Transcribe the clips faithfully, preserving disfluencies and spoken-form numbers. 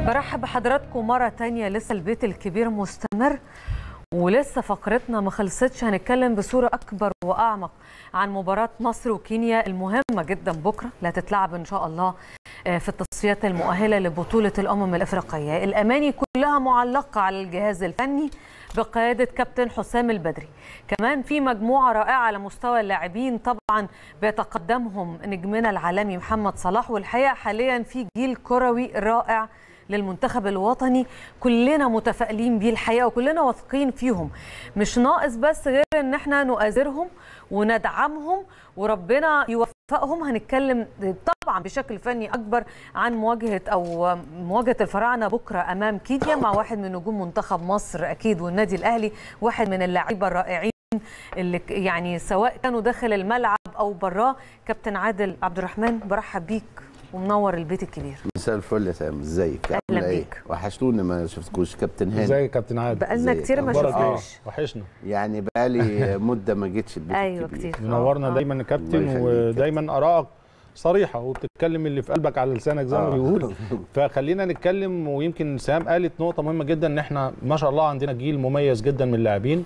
برحب بحضراتكم مرة تانية. لسه البيت الكبير مستمر ولسه فقرتنا ما خلصتش. هنتكلم بصورة أكبر وأعمق عن مباراة مصر وكينيا المهمة جدا بكرة اللي هتتلعب إن شاء الله في التصفيات المؤهلة لبطولة الأمم الأفريقية. الأماني كلها معلقة على الجهاز الفني بقيادة كابتن حسام البدري. كمان في مجموعة رائعة على مستوى اللاعبين، طبعا بيتقدمهم نجمنا العالمي محمد صلاح، والحقيقة حاليا في جيل كروي رائع للمنتخب الوطني كلنا متفائلين بيه الحقيقه وكلنا واثقين فيهم. مش ناقص بس غير ان احنا نؤازرهم وندعمهم وربنا يوفقهم. هنتكلم طبعا بشكل فني اكبر عن مواجهه او مواجهه الفراعنه بكره امام كينيا مع واحد من نجوم منتخب مصر اكيد والنادي الاهلي، واحد من اللاعبين الرائعين اللي يعني سواء كانوا داخل الملعب او براه. كابتن عادل عبد الرحمن، برحب بيك ومنور البيت الكبير. مساء الفل يا سام، ازيك؟ اهلا بيك. وحشتوني ما شفتكوش. كابتن هاني ازيك يا كابتن عادل؟ بقالنا كتير ما شفناش. اه وحشنا يعني بقالي مده ما جيتش البيت ايوه الكبير. كتير. منورنا دايما يا كابتن، ودايما ارائك صريحه وبتتكلم اللي في قلبك على لسانك زي ما بيقولوا. فخلينا نتكلم، ويمكن سام قالت نقطه مهمه جدا ان احنا ما شاء الله عندنا جيل مميز جدا من اللاعبين.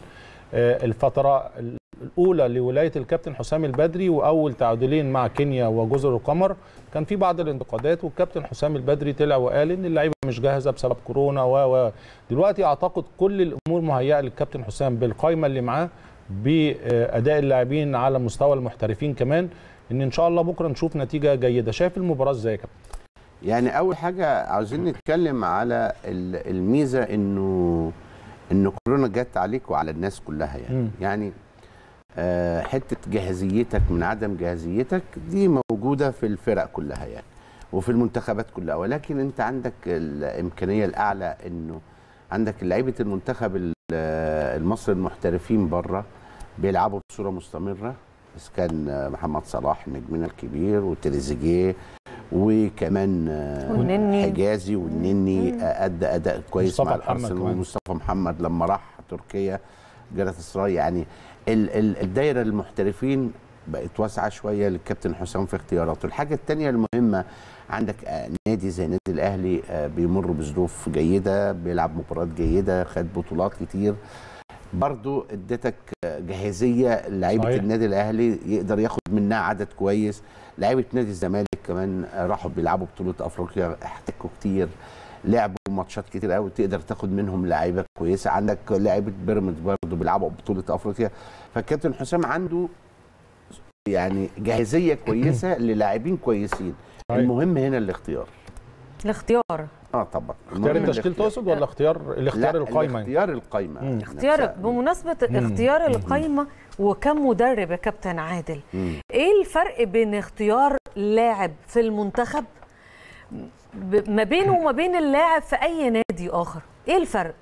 الفتره الاولى لولايه الكابتن حسام البدري واول تعادلين مع كينيا وجزر القمر كان في بعض الانتقادات، والكابتن حسام البدري طلع وقال ان اللعيبه مش جاهزه بسبب كورونا و دلوقتي اعتقد كل الامور مهيئه للكابتن حسام بالقائمه اللي معاه، باداء اللاعبين على مستوى المحترفين كمان، ان ان شاء الله بكره نشوف نتيجه جيده. شايف المباراه ازاي يا كابتن؟ يعني اول حاجه عاوزين نتكلم على الميزه انه ان كورونا جت عليك وعلى الناس كلها. يعني م. يعني آه حته جاهزيتك من عدم جاهزيتك دي موجوده في الفرق كلها يعني وفي المنتخبات كلها، ولكن انت عندك الامكانيه الاعلى انه عندك لعيبه المنتخب المصري المحترفين بره بيلعبوا بصوره مستمره، بس كان محمد صلاح نجمنا الكبير وتريزيجيه وكمان والنني. حجازي والنني ادى اداء كويس مع الارسنال، ومصطفى محمد لما راح تركيا جالت اسرائيل. يعني الدايره المحترفين بقت واسعه شويه للكابتن حسام في اختياراته. الحاجه الثانيه المهمه، عندك نادي زي نادي الاهلي بيمر بظروف جيده، بيلعب مباريات جيده، خد بطولات كتير، برضو ادتك جاهزيه لعيبه النادي الاهلي يقدر ياخد منها عدد كويس. لعيبه نادي الزمالك كمان راحوا بيلعبوا بطوله افريقيا، احتكوا كتير، لعبوا ماتشات كتير قوي، تقدر تاخد منهم لعيبه كويسه. عندك لعيبه بيراميدز برضو بيلعبوا بطوله افريقيا. فالكابتن حسام عنده يعني جاهزيه كويسه للاعبين كويسين. المهم هنا الاختيار. الاختيار اه طبعا. اختيار التشكيل تقصد ولا اختيار الاختيار القايمه؟ اختيار القايمه. اختيارك بمناسبه اختيار القايمه وكم مدرب يا كابتن عادل، مم. ايه الفرق بين اختيار لاعب في المنتخب ما بينه وما بين اللاعب في اي نادي اخر؟ ايه الفرق؟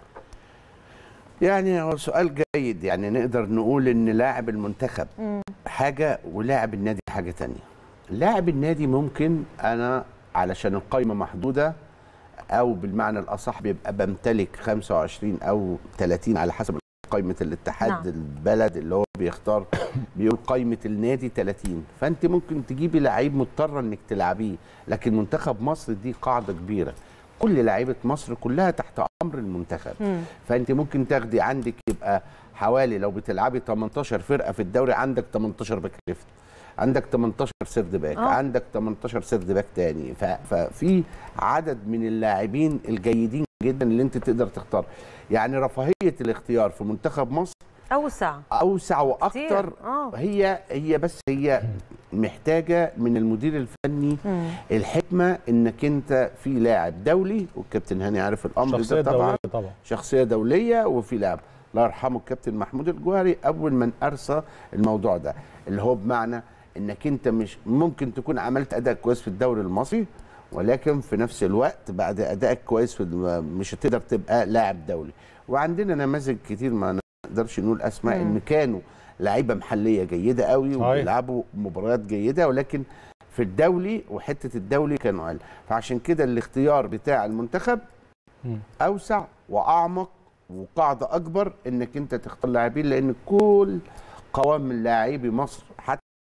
يعني هو سؤال جيد. يعني نقدر نقول ان لاعب المنتخب مم. حاجه ولاعب النادي حاجه ثانيه. لاعب النادي ممكن انا علشان القايمه محدوده، او بالمعنى الاصح بيبقى بمتلك خمسة وعشرين او ثلاثين على حسب قائمه الاتحاد. نعم. البلد اللي هو بيختار بيقول قائمه النادي ثلاثين، فانت ممكن تجيبي لعيب مضطره انك تلعبيه. لكن منتخب مصر دي قاعده كبيره، كل لعيبه مصر كلها تحت امر المنتخب. م. فانت ممكن تاخدي عندك يبقى حوالي لو بتلعبي تمنتاشر فرقه في الدوري، عندك تمنتاشر باك ليفت، عندك تمنتاشر سيرد باك، أوه. عندك تمنتاشر سيرد باك تاني. ففي عدد من اللاعبين الجيدين جدا اللي انت تقدر تختار. يعني رفاهيه الاختيار في منتخب مصر اوسع اوسع واكتر. هي هي بس هي محتاجه من المدير الفني مم. الحكمه، انك انت في لاعب دولي، والكابتن هاني عارف الامر ده طبعا. طبعا شخصيه دوليه، وفي لاعب الله يرحمه الكابتن محمود الجوهري اول من ارسى الموضوع ده، اللي هو بمعنى انك انت مش ممكن تكون عملت اداء كويس في الدوري المصري، ولكن في نفس الوقت بعد ادائك كويس في مش هتقدر تبقى لاعب دولي. وعندنا نماذج كتير ما نقدرش نقول اسماء مم. ان كانوا لعيبه محليه جيده قوي وبيلعبوا مباريات جيده، ولكن في الدولي وحته الدولي كانوا اقل. فعشان كده الاختيار بتاع المنتخب مم. اوسع واعمق وقاعده اكبر انك انت تختار لاعبين، لان كل قوام من لاعبي مصر حتى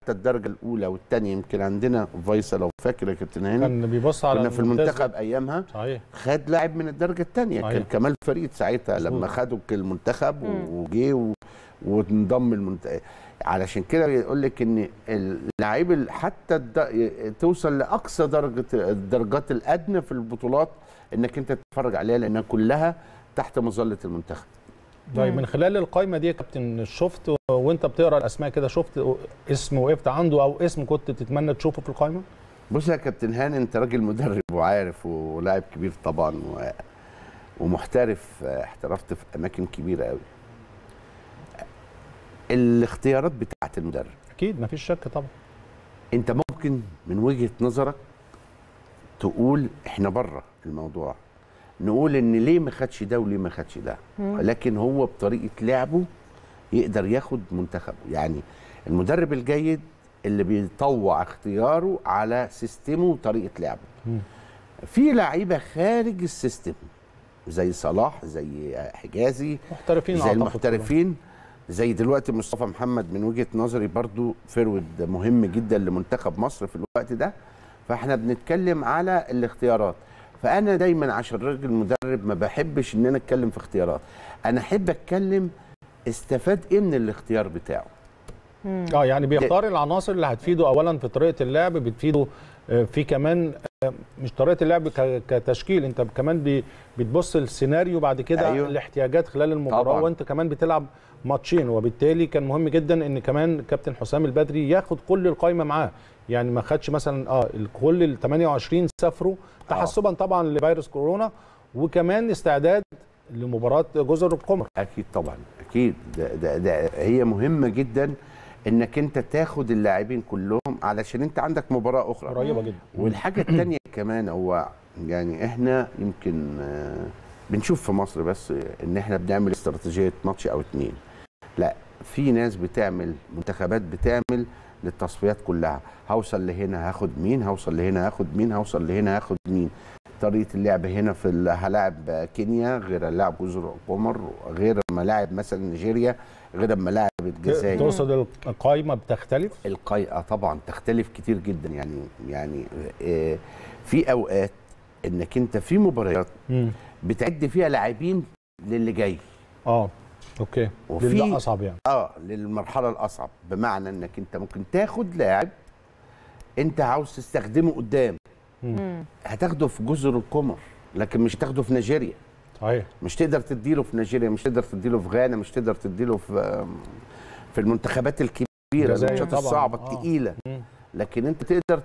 حتى الدرجه الاولى والثانيه. يمكن عندنا فيصل لو فاكر يا كابتن هاني كان بيبص على كنا في المنتخب ايامها صحيح خد لاعب من الدرجه الثانيه، كان كمال فريد ساعتها لما خدوا المنتخب وجه وانضم المنتخب. علشان كده بيقول لك ان اللعيب حتى توصل لاقصى درجه الدرجات الادنى في البطولات انك انت تتفرج عليها لانها كلها تحت مظله المنتخب. طيب من خلال القائمه دي يا كابتن شفت وانت بتقرا الاسماء كده شفت اسم وقفت عنده او اسم كنت تتمنى تشوفه في القائمه؟ بص يا كابتن هاني انت راجل مدرب وعارف ولاعب كبير طبعا ومحترف، احترفت في اماكن كبيره قوي. الاختيارات بتاعت المدرب اكيد مفيش شك طبعا. انت ممكن من وجهه نظرك تقول احنا بره الموضوع، نقول ان ليه ما خدش ده وليه ما خدش ده، لكن هو بطريقه لعبه يقدر ياخد منتخبه. يعني المدرب الجيد اللي بيطوع اختياره على سيستمه وطريقه لعبه. مم. في لعيبه خارج السيستم زي صلاح زي حجازي محترفين زي المحترفين زي دلوقتي مصطفى محمد من وجهه نظري برضو فيرود مهم جدا لمنتخب مصر في الوقت ده. فاحنا بنتكلم على الاختيارات. فانا دايما عشان راجل مدرب ما بحبش ان انا اتكلم في اختيارات، انا احب اتكلم استفاد ايه من الاختيار بتاعه. اه يعني بيختار العناصر اللي هتفيده اولا في طريقه اللعب، بتفيده في كمان مش طريقه اللعب كتشكيل، انت كمان بتبص السيناريو بعد كده. أيوه. الاحتياجات خلال المباراه طبعا. وانت كمان بتلعب ماتشين، وبالتالي كان مهم جدا ان كمان كابتن حسام البدري ياخد كل القايمه معاه. يعني ما خدش مثلا اه كل ال ثمانية وعشرين سافروا تحسبا طبعا لفيروس كورونا، وكمان استعداد لمباراه جزر القمر. اكيد طبعا اكيد ده, ده, ده هي مهمه جدا انك انت تاخد اللاعبين كلهم علشان انت عندك مباراه اخرى قريبه جدا. والحاجه الثانيه كمان هو يعني احنا يمكن بنشوف في مصر بس ان احنا بنعمل استراتيجيه ماتش او اتنين، لا في ناس بتعمل منتخبات بتعمل للتصفيات كلها، هوصل لهنا هاخد مين، هوصل لهنا هاخد مين، هوصل لهنا هاخد مين. طريقه اللعب هنا في هلاعب كينيا غير اللاعب جزر القمر غير ما لاعب مثلا نيجيريا غير ما لاعب الجزائر. تقصد القايمه بتختلف؟ القايمه طبعا تختلف كتير جدا. يعني يعني في اوقات انك انت في مباريات بتعد فيها لاعبين للي جاي. اه اوكي. وفي اصعب يعني اه للمرحله الاصعب، بمعنى انك انت ممكن تاخد لاعب انت عاوز تستخدمه قدام، مم. هتاخده في جزر القمر لكن مش هتاخده في نيجيريا. صحيح. مش تقدر تديله في نيجيريا، مش تقدر تديله في غانا، مش تقدر تديله في في المنتخبات الكبيره الماتشات الصعبه آه. الثقيله. لكن انت تقدر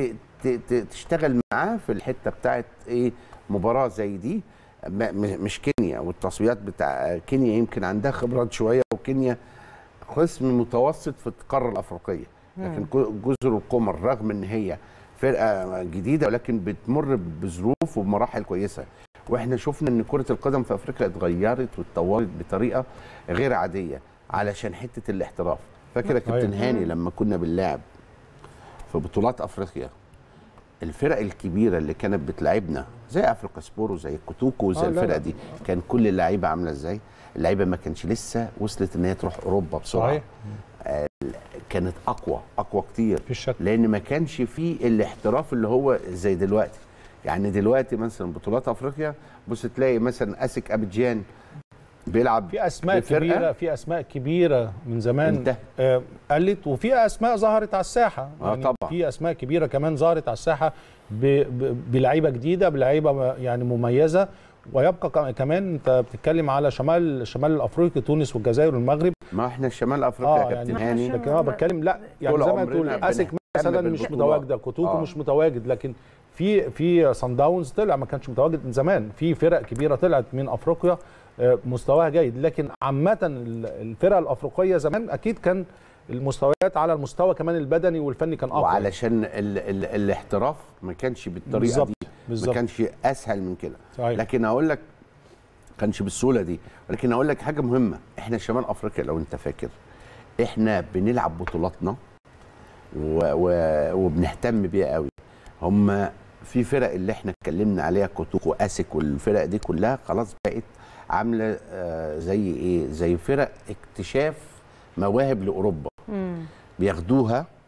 تشتغل معاه في الحته بتاعت ايه مباراه زي دي. مش كينيا، والتصفيات بتاع كينيا يمكن عندها خبرات شويه، وكينيا قسم متوسط في القاره الافريقيه، لكن جزر القمر رغم ان هي فرقه جديده ولكن بتمر بظروف وبمراحل كويسه. واحنا شفنا ان كره القدم في افريقيا اتغيرت واتطورت بطريقه غير عاديه علشان حته الاحتراف. فاكر يا كابتن هاني لما كنا بنلعب في بطولات افريقيا الفرق الكبيره اللي كانت بتلعبنا زي افريقيا سبور وزي كوتوكو وزي الفرقه دي، كان كل اللعيبه عامله ازاي؟ اللعيبه ما كانش لسه وصلت ان هي تروح اوروبا بسرعه. صحيح. آه كانت اقوى اقوى كتير في الشك. لان ما كانش فيه الاحتراف اللي هو زي دلوقتي. يعني دلوقتي مثلا بطولات افريقيا بص تلاقي مثلا اسك ابيجان بيلعب في اسماء كبيره، في اسماء كبيره من زمان آه قلت، وفي اسماء ظهرت على الساحه. يعني آه طبعا في اسماء كبيره كمان ظهرت على الساحه بلعيبه جديده، بلعيبه يعني مميزه. ويبقى كمان انت بتتكلم على شمال شمال الافريقي، تونس والجزائر والمغرب. ما احنا شمال افريقيا يا آه كابتن يعني هاني. لكن انا بتكلم لا يعني زي ما تقول اسك مثلا مش متواجده، كوتوكو آه. مش متواجد، لكن في في صن داونز طلع ما كانش متواجد من زمان. في فرق كبيره طلعت من افريقيا مستواها جيد، لكن عامه الفرق الافريقيه زمان اكيد كان المستويات على المستوى كمان البدني والفني كان اقوى، وعلشان ال ال الاحتراف ما كانش بالطريقه بالزبط. دي بالزبط. ما كانش اسهل من كده. صحيح. لكن اقول لك كانش بالسهوله دي. ولكن اقول لك حاجه مهمه، احنا شمال افريقيا لو انت فاكر احنا بنلعب بطولاتنا و... و... وبنهتم بيها قوي. هم في فرق اللي احنا اتكلمنا عليها كوتوكو اسك والفرق دي كلها خلاص بقت عامله آه زي ايه، زي فرق اكتشاف مواهب لاوروبا. مم. بياخدوها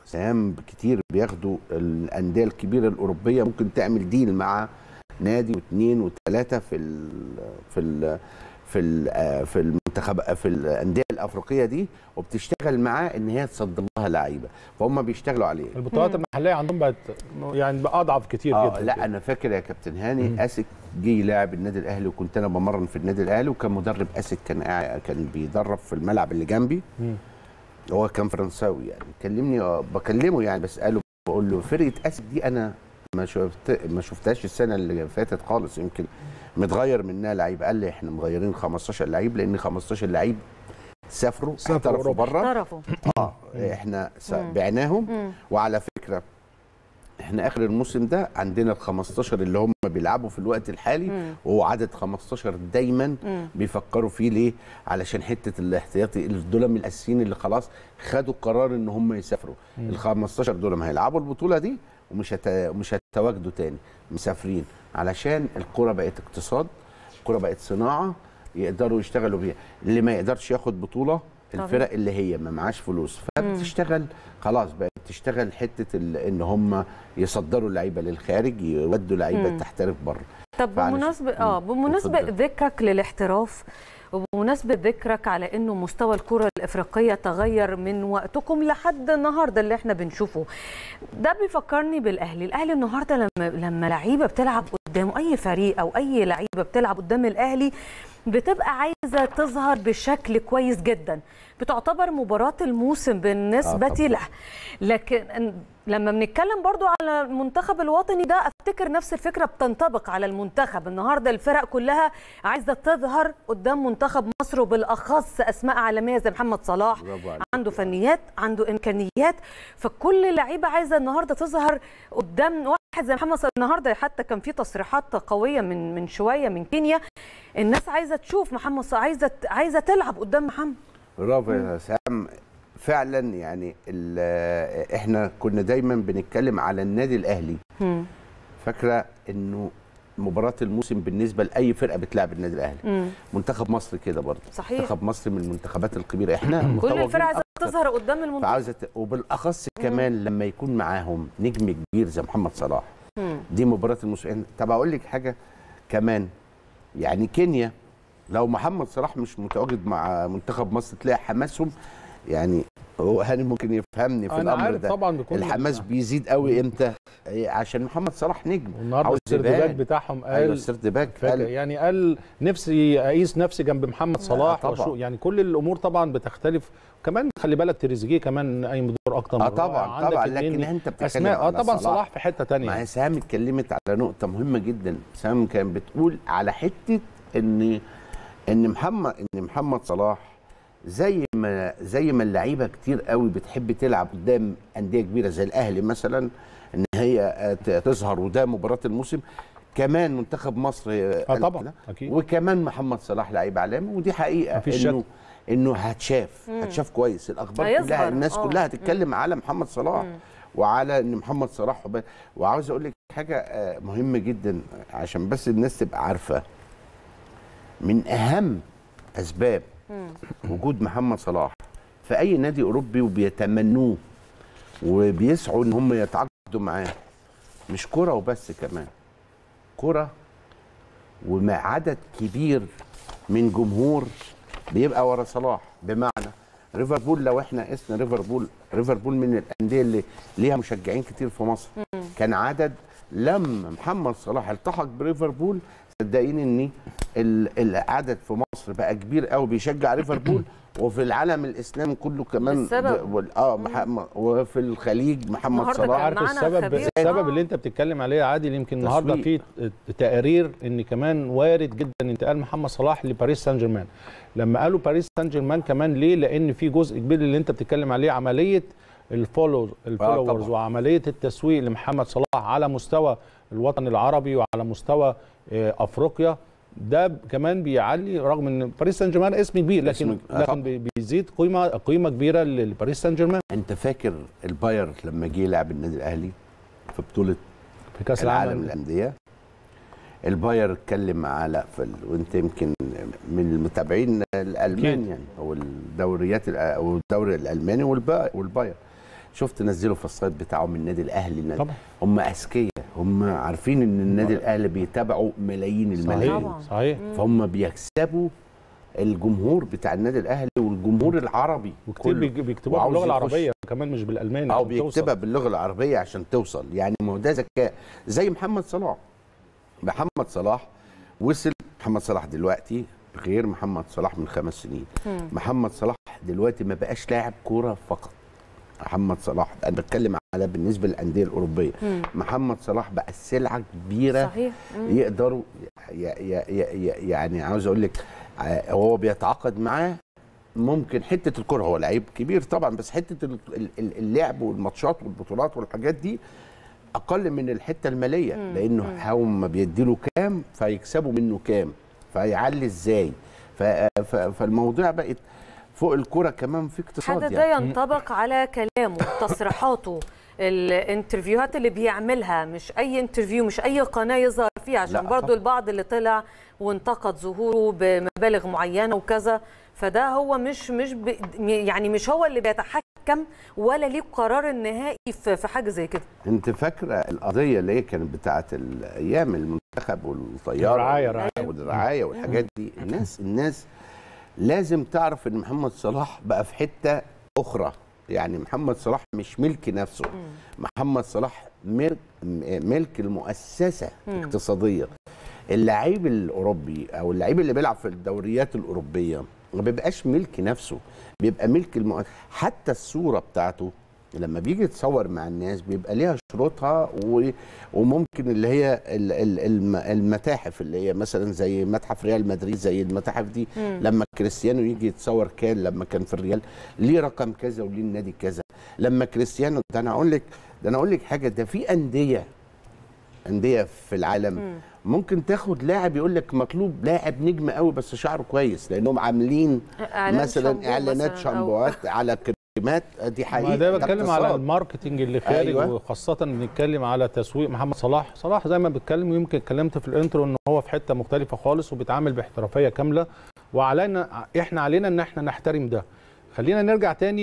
سهام كتير بياخدوا الانديه الكبيره الاوروبيه، ممكن تعمل ديل مع نادي واثنين وثلاثه في ال في ال في ال في المنتخب في الانديه الافريقيه دي، وبتشتغل معاه ان هي تصدر لها لعيبه، فهم بيشتغلوا عليه. البطولات المحليه عندهم بقت يعني بقى اضعف كتير آه جدا. لا كده. انا فاكر يا كابتن هاني اسك جه يلاعب النادي الاهلي، وكنت انا بمرن في النادي الاهلي، وكان مدرب اسك كان قاعد كان بيدرب في الملعب اللي جنبي. مم. هو كان فرنساوي يعني، كلمني بكلمه يعني بساله، بقول له فرقه اسك دي انا ما شفت ما شفتهاش السنه اللي فاتت خالص، يمكن متغير منها لعيب. قال لي احنا مغيرين خمستاشر لعيب، لان خمستاشر لعيب سافروا احترفوا بره. احترفوا اه احنا بعناهم. وعلى فكره احنا اخر الموسم ده عندنا ال خمستاشر اللي هم بيلعبوا في الوقت الحالي، مم. وهو عدد خمستاشر دايما مم. بيفكروا فيه. ليه؟ علشان حته الاحتياطي دول من الاساسيين اللي خلاص خدوا قرار ان هم يسافروا. ال خمستاشر دول ما هيلعبوا البطوله دي ومش هت... مش هيتواجدوا تاني، مسافرين، علشان الكره بقت اقتصاد، الكره بقت صناعه يقدروا يشتغلوا بيها. اللي ما يقدرش ياخد بطوله الفرق اللي هي ما معاش فلوس، فبتشتغل خلاص بقت تشتغل حته ان هم يصدروا لعيبه للخارج، يودوا لعيبه تحترف بره. طب بمناسبه اه بمناسبه ذكرك للاحتراف، وبمناسبه ذكرك على انه مستوى الكره الافريقيه تغير من وقتكم لحد النهارده اللي احنا بنشوفه، ده بيفكرني بالاهلي. الاهلي النهارده لما لما لعيبه بتلعب قدامه، اي فريق او اي لعيبه بتلعب قدام الاهلي بتبقى عايزه تظهر بشكل كويس جدا، بتعتبر مباراه الموسم بالنسبه آه له. لكن لما بنتكلم برضو على المنتخب الوطني ده، افتكر نفس الفكره بتنطبق على المنتخب. النهارده الفرق كلها عايزه تظهر قدام منتخب مصر، وبالاخص اسماء عالميه زي محمد صلاح، عنده فنيات، عنده امكانيات، فكل اللعيبه عايزه النهارده تظهر قدام واحد زي محمد صلاح. النهارده حتى كان في تصريحات قويه من من شويه من كينيا، الناس عايزه تشوف محمد صلاح، عايزه عايزه تلعب قدام محمد. برافو يا سام. فعلا يعني احنا كنا دايما بنتكلم على النادي الاهلي، فاكره انه مباراه الموسم بالنسبه لاي فرقه بتلعب النادي الاهلي. مم. منتخب مصر كده برضه، صحيح، منتخب مصر من المنتخبات الكبيره، احنا كل الفرق عايزه تظهر قدام المنتخب، فعايزه وبالاخص كمان مم. لما يكون معاهم نجم كبير زي محمد صلاح. مم. دي مباراه الموسم. طب اقول لك حاجه كمان، يعني كينيا لو محمد صلاح مش متواجد مع منتخب مصر تلاقي حماسهم، يعني هو هاني ممكن يفهمني في أنا الامر عارف ده طبعا بكل الحماس بيزيد قوي امتى؟ عشان محمد صلاح نجم. والنهارده السردباك بتاعهم قال، ايوه السردباك قال يعني قال نفسي اقيس نفسي جنب محمد صلاح وشو، يعني كل الامور طبعا بتختلف. كمان خلي بالك تريزيجيه كمان قايم بدور اكتر من اه طبعا طبعا، لكن انت بتتكلم اه طبعا صلاح. صلاح في حته ثانيه. ما هي سهام اتكلمت على نقطه مهمه جدا. سهام كان بتقول على حته ان ان محمد ان محمد صلاح زي ما زي ما اللعيبه كتير قوي بتحب تلعب قدام انديه كبيره زي الاهلي مثلا، ان هي تظهر وده مباراه الموسم، كمان منتخب مصر اه طبعا اكيد، وكمان محمد صلاح لعيب عالمي، ودي حقيقه انه انه هتشاف هتشاف كويس. الاخبار كلها الناس أوه. كلها هتتكلم على محمد صلاح مم. وعلى ان محمد صلاح. وعاوز اقول لك حاجه مهمه جدا عشان بس الناس تبقى عارفه، من اهم اسباب مم. وجود محمد صلاح في اي نادي اوروبي وبيتمنوه وبيسعوا ان هم يتعاقدوا معاه، مش كرة وبس، كمان كرة ومع عدد كبير من جمهور بيبقى ورا صلاح. بمعنى ليفربول، لو احنا قسنا ليفربول، ليفربول من الانديه اللي ليها مشجعين كتير في مصر. مم. كان عدد لما محمد صلاح التحق بليفربول، صدقيني ان العدد في مصر بقى كبير قوي بيشجع ليفربول، وفي العالم الاسلامي كله كمان السبب. اه محمد، وفي الخليج محمد صلاح. عارف السبب السبب اللي انت بتتكلم عليه يا عادل؟ يمكن النهارده في تقارير ان كمان وارد جدا انتقال محمد صلاح لباريس سان جيرمان. لما قالوا باريس سان جيرمان كمان ليه؟ لان في جزء كبير اللي انت بتتكلم عليه، عمليه الفولو الفولورز آه وعمليه التسويق لمحمد صلاح على مستوى الوطن العربي وعلى مستوى افريقيا. ده كمان بيعلي، رغم ان باريس سان جيرمان اسم كبير، لكن لكن بيزيد قيمه قيمه كبيره لباريس سان جيرمان. انت فاكر الباير لما جه يلعب النادي الاهلي في بطوله في كاس العالم للانديه؟ الباير اتكلم على ال... وانت يمكن من المتابعين الالمان يعني، او الدوريات او الدوري الالماني والباير شفت نزلوا في السايت بتاعهم النادي الاهلي طبعا. هم اذكياء، هم عارفين ان النادي الاهلي بيتابعوا ملايين الملايين. صحيح صحيح. فهم بيكسبوا الجمهور بتاع النادي الاهلي والجمهور العربي، وكتير بيكتبوها باللغه العربيه كمان مش بالالماني، او بيكتبها باللغه العربيه عشان توصل. يعني ما هو ده ذكاء. زي محمد صلاح، محمد صلاح وصل. محمد صلاح دلوقتي غير محمد صلاح من خمس سنين. مم. محمد صلاح دلوقتي ما بقاش لاعب كوره فقط. محمد صلاح انا بتكلم على بالنسبه للانديه الاوروبيه. مم. محمد صلاح بقى سلعه كبيره. صحيح. يقدروا يعني عاوز اقول لك هو بيتعاقد معاه. ممكن حته الكوره، هو لعيب كبير طبعا، بس حته اللعب والماتشات والبطولات والحاجات دي اقل من الحته الماليه. مم. لانه هم بيديله كام فيكسبوا منه كام، فيعلي ازاي. فالموضوع بقت فوق الكوره كمان في اقتصاد. هذا ده يعني ينطبق على كلامه، تصريحاته، الانترفيوهات اللي بيعملها. مش اي انترفيو، مش اي قناه يظهر فيها، عشان برضو البعض اللي طلع وانتقد ظهوره بمبالغ معينه وكذا. فده هو مش مش يعني مش هو اللي بيتحكم ولا ليه القرار النهائي في حاجه زي كده. انت فاكره القضيه اللي هي كانت بتاعه الايام المنتخب والطياره والرعايه والحاجات دي؟ الناس الناس لازم تعرف ان محمد صلاح بقى في حته اخرى. يعني محمد صلاح مش ملك نفسه. محمد صلاح ملك ملك المؤسسه الاقتصاديه. اللعيب الاوروبي او اللعيب اللي بيلعب في الدوريات الاوروبيه ما بيبقاش ملك نفسه، بيبقى ملك المؤسسه. حتى الصوره بتاعته لما بيجي يتصور مع الناس بيبقى ليها شروطها، وممكن اللي هي المتاحف اللي هي مثلا زي متحف ريال مدريد، زي المتاحف دي. مم. لما كريستيانو يجي يتصور كان لما كان في الريال ليه رقم كذا وليه النادي كذا. لما كريستيانو ده انا اقول لك ده انا اقول لك حاجه، ده في انديه انديه في العالم مم. ممكن تاخد لاعب يقول لك مطلوب لاعب نجم قوي بس شعره كويس، لانهم عاملين مثلا اعلانات شامبوات على كريمات. دي حقيقه. ده بتكلم على الماركتنج اللي خارج. أيوة. وخاصه بنتكلم على تسويق محمد صلاح. صلاح زي ما بتكلم، ويمكن اتكلمت في الانترو ان هو في حته مختلفه خالص وبيتعامل باحترافيه كامله، وعلينا احنا علينا ان احنا نحترم ده. خلينا نرجع تاني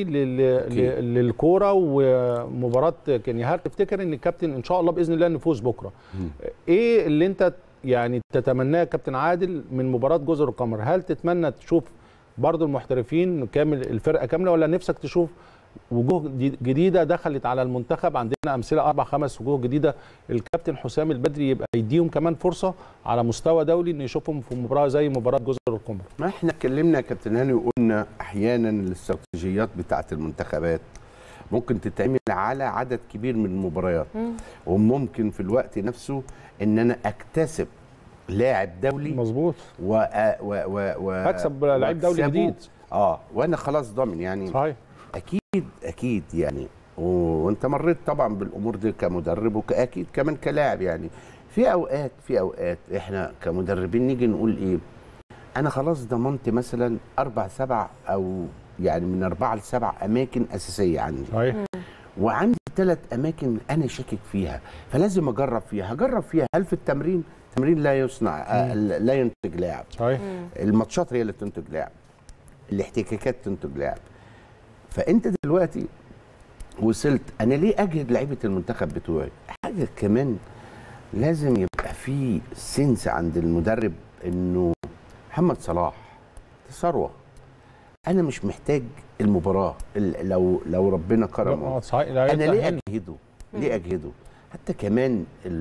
للكوره ومباراه كينيا. هل تفتكر ان الكابتن ان شاء الله باذن الله نفوز بكره؟ مم. ايه اللي انت يعني تتمناه كابتن عادل من مباراه جزر القمر؟ هل تتمنى تشوف برضو المحترفين كامل الفرقه كامله، ولا نفسك تشوف وجوه جديده دخلت على المنتخب؟ عندنا امثله اربع خمس وجوه جديده. الكابتن حسام البدري يبقى يديهم كمان فرصه على مستوى دولي ان يشوفهم في مباراه زي مباراه جزر القمر. ما احنا اتكلمنا يا كابتن هاني وقلنا احيانا الاستراتيجيات بتاعه المنتخبات ممكن تتعمل على عدد كبير من المباريات، وممكن في الوقت نفسه ان انا اكتسب لاعب دولي مظبوط و و و و اكسب لعيب دولي جديد. اه وانا خلاص ضامن يعني. صحيح. اكيد اكيد يعني. وانت مريت طبعا بالامور دي كمدرب واكيد كمان كلاعب. يعني في اوقات في اوقات احنا كمدربين نيجي نقول ايه، انا خلاص ضمنت مثلا اربع سبع او يعني من اربعه لسبع اماكن اساسيه عندي. صحيح. وعندي ثلاث اماكن انا شاكك فيها، فلازم اجرب فيها. هجرب فيها. هل في التمرين؟ التمرين لا يصنع آه لا ينتج لاعب. صحيح. الماتشات هي اللي تنتج لاعب، الاحتكاكات تنتج لاعب. فانت دلوقتي وصلت، انا ليه اجهد لعيبه المنتخب بتوعي؟ حاجه كمان لازم يبقى في سنس عند المدرب انه محمد صلاح ثروه. انا مش محتاج المباراه لو لو ربنا كرمه. انا ليه اجهده؟ ليه اجهده؟ حتى كمان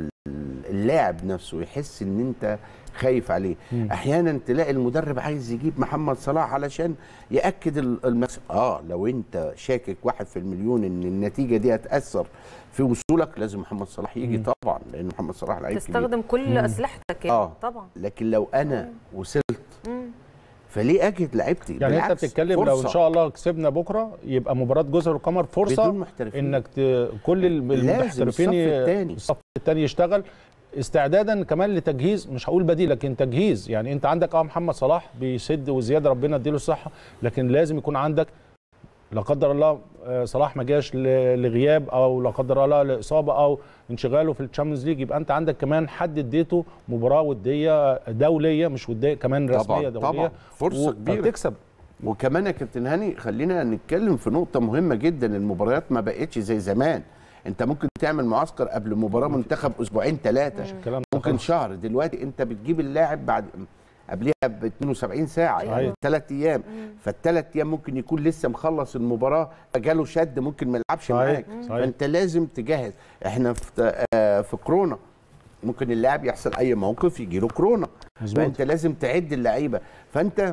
اللاعب نفسه يحس ان انت خايف عليه. مم. احيانا تلاقي المدرب عايز يجيب محمد صلاح علشان ياكد المكسب. اه لو انت شاكك واحد في المليون ان النتيجه دي هتاثر في وصولك لازم محمد صلاح يجي. مم. طبعا لان محمد صلاح لعيب كبير. تستخدم كل مم. اسلحتك يعني. آه. طبعا. لكن لو انا مم. وصلت مم. فليه اجهد لعيبتي؟ يعني انت بتتكلم فرصة. لو ان شاء الله كسبنا بكره يبقى مباراه جزر القمر فرصه انك ت... كل المحترفين الصف الثاني يشتغل استعدادا كمان لتجهيز. مش هقول بديل لكن تجهيز. يعني انت عندك اه محمد صلاح بيسد وزياده ربنا يديله الصحه، لكن لازم يكون عندك لا قدر الله صلاح ما جاش لغياب او لا قدر الله لاصابه او انشغاله في الشامبيونز ليج، يبقى انت عندك كمان حد اديته مباراه وديه دوليه مش وديه كمان رسميه طبعًا دوليه. طبعا فرصه كبيره تكسب وكمان يا كابتن هاني خلينا نتكلم في نقطه مهمه جدا، المباريات ما بقتش زي زمان. انت ممكن تعمل معسكر قبل مباراه منتخب اسبوعين ثلاثه، ممكن شهر. دلوقتي انت بتجيب اللاعب بعد قبلها ب اتنين وسبعين ساعه، يعني ثلاث ايام، فالثلاث ايام ممكن يكون لسه مخلص المباراه فجاله شد ممكن ما يلعبش معاك، فانت لازم تجهز. احنا في في كورونا ممكن اللاعب يحصل اي موقف يجي له كورونا، فانت لازم تعد اللعيبه. فانت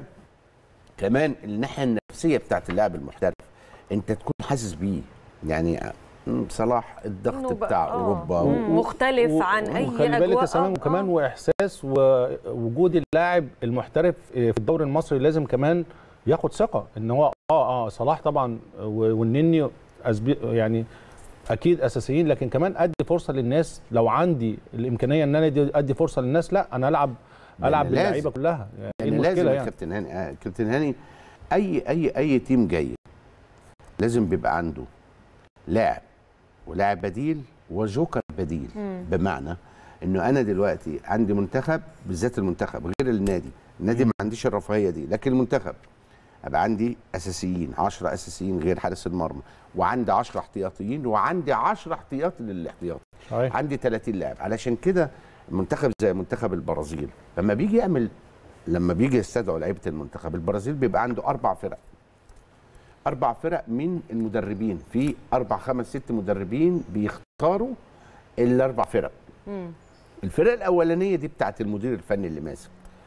كمان الناحيه النفسيه بتاعت اللاعب المحترف انت تكون حاسس بيه، يعني صلاح الضغط بتاع آه. اوروبا مختلف و... عن اي اجواء. خلي بالك كمان وكمان واحساس ووجود اللاعب المحترف في الدوري المصري لازم كمان ياخد ثقه ان هو اه اه صلاح طبعا والنني يعني اكيد اساسيين، لكن كمان ادي فرصه للناس. لو عندي الامكانيه ان انا ادي فرصه للناس، لا انا العب العب باللعيبه كلها. يعني, يعني لازم يعني. كابتن هاني آه كابتن هاني اي اي اي تيم جاي لازم بيبقى عنده لاعب ولاعب بديل وجوكر بديل. مم. بمعنى انه انا دلوقتي عندي منتخب، بالذات المنتخب غير النادي، النادي ما عنديش الرفاهيه دي، لكن المنتخب ابقى عندي اساسيين عشرة اساسيين غير حارس المرمى، وعندي عشرة احتياطيين، وعندي عشرة احتياطي للاحتياطي، عندي ثلاثين لاعب. علشان كده المنتخب زي منتخب البرازيل لما بيجي يعمل لما بيجي يستدعوا لعيبه المنتخب، البرازيل بيبقى عنده اربع فرق اربع فرق من المدربين، في اربع خمس ست مدربين بيختاروا الاربع فرق. مم. الفرقه الاولانيه دي بتاعت المدير الفني اللي ماسك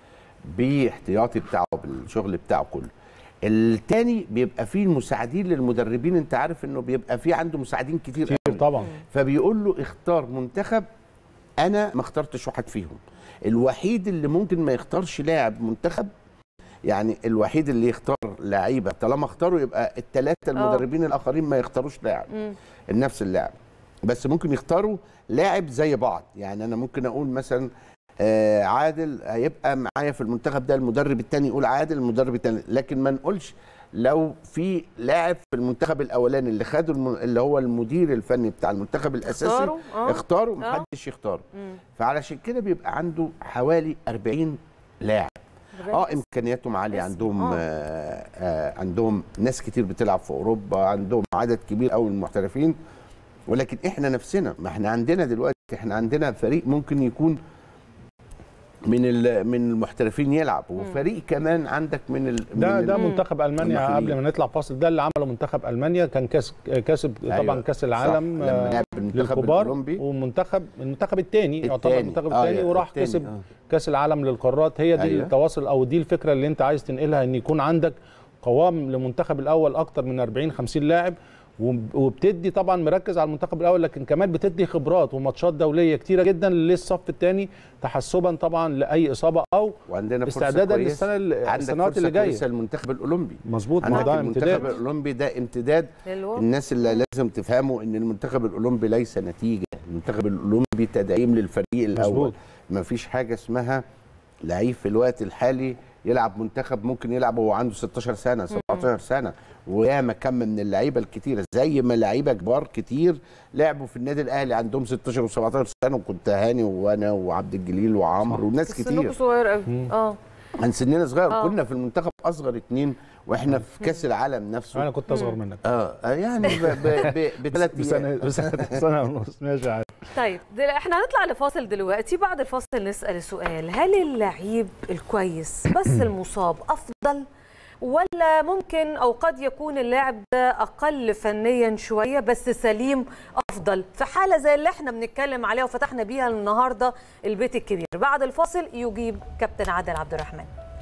باحتياطي بتاعه بالشغل بتاعه كله. الثاني بيبقى فيه المساعدين للمدربين، انت عارف انه بيبقى فيه عنده مساعدين كتير, كتير طبعا، فبيقول له اختار منتخب. انا ما اخترتش واحد فيهم، الوحيد اللي ممكن ما يختارش لاعب منتخب، يعني الوحيد اللي يختار لعيبه، طالما اختاروا يبقى الثلاثه المدربين أوه. الاخرين ما يختاروش لاعب نفس اللاعب، بس ممكن يختاروا لاعب زي بعض. يعني انا ممكن اقول مثلا آه عادل هيبقى معايا في المنتخب ده، المدرب الثاني يقول عادل، المدرب الثاني، لكن ما نقولش لو في لاعب في المنتخب الاولاني اللي خده الم... اللي هو المدير الفني بتاع المنتخب الاساسي اختاروا آه. اختاروا محدش يختاره. فعلشان كده بيبقى عنده حوالي أربعين لاعب. اه امكانياتهم عاليه، عندهم آه. آه آه عندهم ناس كتير بتلعب في اوروبا، عندهم عدد كبير قوي من المحترفين، ولكن احنا نفسنا ما احنا عندنا دلوقتي احنا عندنا فريق ممكن يكون من من المحترفين يلعب، وفريق كمان عندك من ال ده من ده منتخب المانيا. قبل ما نطلع فاصل، ده اللي عمله منتخب المانيا، كان كاس كاسب طبعا أيوة. كاس العالم للكبار، ومنتخب المنتخب الثاني يعتبر المنتخب الثاني آه وراح كسب آه. كاس العالم للقارات. هي دي أيوة. التواصل او دي الفكره اللي انت عايز تنقلها، ان يكون عندك قوام لمنتخب الاول اكتر من أربعين خمسين لاعب، وبتدي طبعا مركز على المنتخب الاول، لكن كمان بتدي خبرات وماتشات دوليه كتيره جدا للصف الثاني، تحسبا طبعا لاي اصابه او وعندنا استعدادا للسنه السنوات اللي جايه. عندك المنتخب الاولمبي مظبوط، ما ده المنتخب الاولمبي ده امتداد. الناس اللي لازم تفهموا ان المنتخب الاولمبي ليس نتيجه، المنتخب الاولمبي تدعيم للفريق الاول. ما فيش حاجه اسمها لعيب في الوقت الحالي يلعب منتخب، ممكن يلعب وهو عنده ستاشر سنه سبعتاشر سنه، وياما كم من اللعيبه الكتيره، زي ما لعيبه كبار كتير لعبوا في النادي الاهلي عندهم ستاشر وسبعتاشر سنه، وكنت هاني وانا وعبد الجليل وعمرو وناس كتير. سنكم صغير قوي. اه عن سننا صغير. آه. كنا في المنتخب اصغر اتنين واحنا في كاس العالم نفسه. انا كنت اصغر منك اه يعني بثلاث سنه سنه ونص. ماشي عادي. طيب احنا هنطلع لفاصل دلوقتي، بعد الفاصل نسال سؤال: هل اللعيب الكويس بس المصاب افضل، ولا ممكن او قد يكون اللاعب ده اقل فنيا شويه بس سليم افضل في حاله زي اللي احنا بنتكلم عليها وفتحنا بيها النهارده البيت الكبير؟ بعد الفاصل يجيب كابتن عادل عبد الرحمن.